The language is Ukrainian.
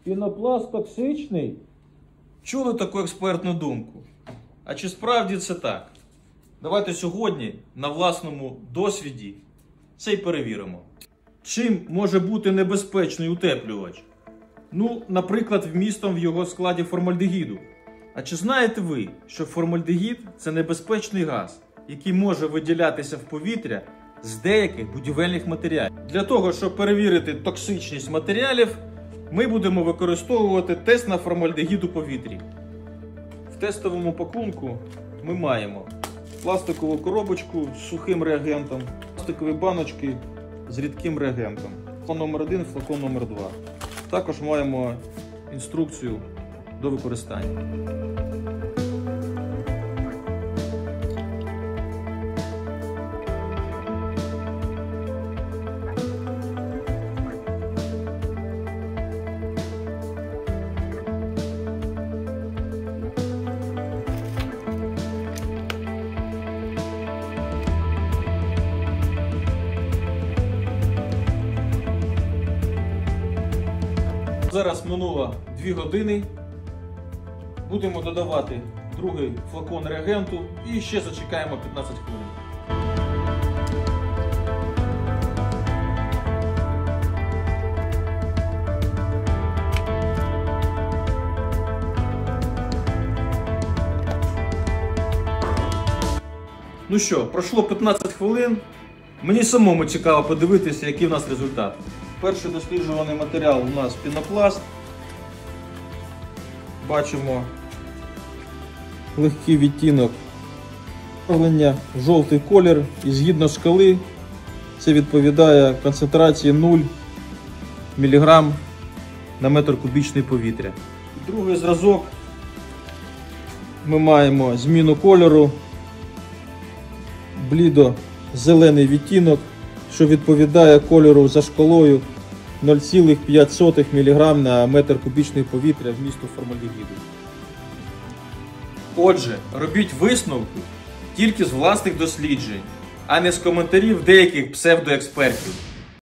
Пінопласт токсичний? Чули таку експертну думку? А чи справді це так? Давайте сьогодні на власному досвіді це й перевіримо. Чим може бути небезпечний утеплювач? Ну, наприклад, вмістом в його складі формальдегіду. А чи знаєте ви, що формальдегід – це небезпечний газ, який може виділятися в повітря з деяких будівельних матеріалів? Для того, щоб перевірити токсичність матеріалів, ми будемо використовувати тест на формальдегід у повітрі. В тестовому пакунку ми маємо пластикову коробочку з сухим реагентом, пластикові баночки з рідким реагентом. Флакон номер 1, флакон номер 2. Також маємо інструкцію до використання. Зараз минуло 2 години. Будемо додавати другий флакон реагенту і ще зачекаємо 15 хвилин. Ну що, пройшло 15 хвилин. Мені самому цікаво подивитися, який в нас результат. Перший досліджуваний матеріал у нас пінопласт. Бачимо легкий відтінок, жовтий колір, і згідно шкали це відповідає концентрації 0 мг на метр кубічний повітря. Другий зразок ми маємо зміну кольору, блідо-зелений відтінок, що відповідає кольору за шкалою 0,5 мг на метр кубічний повітря вмісту формальдегіду. Отже, робіть висновки тільки з власних досліджень, а не з коментарів деяких псевдоекспертів.